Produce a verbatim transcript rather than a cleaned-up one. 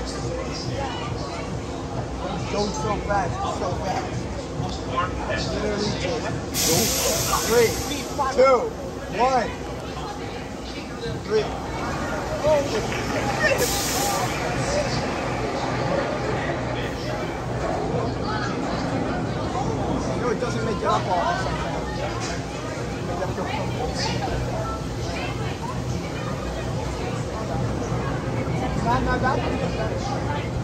Go so fast, so fast. Literally just go. Three, two, one. Three. Oh, you know, it doesn't make it up all sometimes. Not, not that.